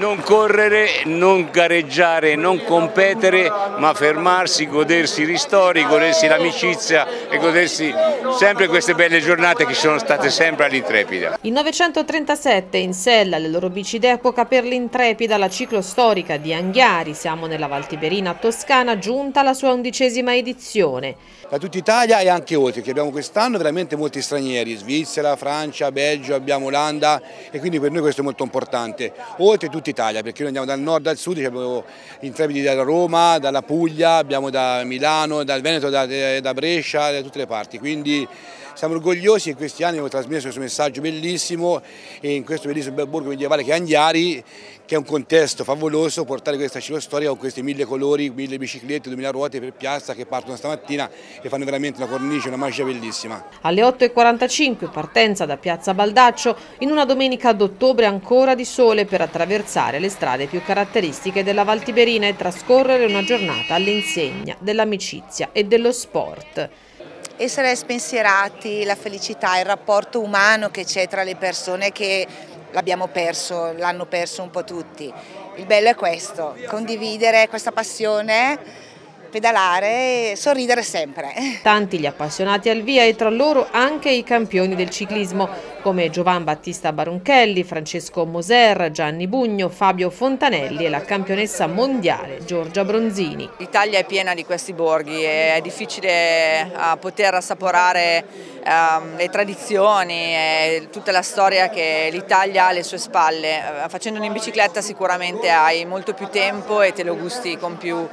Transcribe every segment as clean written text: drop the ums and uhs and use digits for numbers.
Non correre, non gareggiare, non competere, ma fermarsi, godersi i ristori, godersi l'amicizia e godersi sempre queste belle giornate che sono state sempre all'Intrepida. Il 937 in sella alle loro bici d'epoca per l'Intrepida, la ciclostorica di Anghiari, siamo nella Val Tiberina toscana, giunta alla sua 11ª edizione. Da tutta Italia e anche oltre, che abbiamo quest'anno veramente molti stranieri, Svizzera, Francia, Belgio, abbiamo Olanda e quindi per noi questo è molto importante. Oltre tutta Italia, perché noi andiamo dal nord al sud, abbiamo intrepidi da Roma, dalla Puglia, abbiamo da Milano, dal Veneto, da Brescia, da tutte le parti. Quindi siamo orgogliosi che in questi anni abbiamo trasmesso questo messaggio bellissimo e in questo bellissimo borgo medievale che è Anghiari, che è un contesto favoloso, portare questa ciclostoria con questi 1000 colori, 1000 biciclette, 2000 ruote per piazza che partono stamattina e fanno veramente una cornice, una magia bellissima. Alle 8:45 partenza da Piazza Baldaccio in una domenica d'ottobre ancora di sole per attraversare le strade più caratteristiche della Val Tiberina e trascorrere una giornata all'insegna dell'amicizia e dello sport. Essere spensierati, la felicità, il rapporto umano che c'è tra le persone che l'abbiamo perso, l'hanno perso un po' tutti. Il bello è questo, condividere questa passione, pedalare e sorridere sempre. Tanti gli appassionati al via e tra loro anche i campioni del ciclismo come Giovan Battista Baronchelli, Francesco Moser, Gianni Bugno, Fabio Fontanelli e la campionessa mondiale Giorgia Bronzini. L'Italia è piena di questi borghi e è difficile poter assaporare le tradizioni e tutta la storia che l'Italia ha alle sue spalle. Facendolo in bicicletta sicuramente hai molto più tempo e te lo gusti con più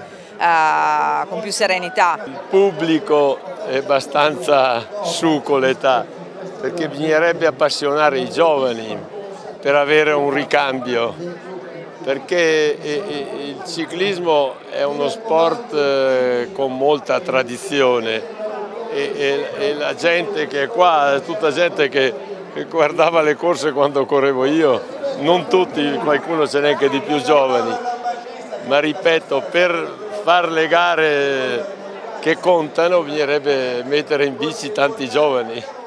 serenità. Il pubblico è abbastanza su con l'età, perché bisognerebbe appassionare i giovani per avere un ricambio, perché il ciclismo è uno sport con molta tradizione e la gente che è qua è tutta gente che guardava le corse quando correvo io, non tutti, qualcuno ce n'è anche di più giovani, ma ripeto, per fare le gare che contano bisognerebbe mettere in bici tanti giovani.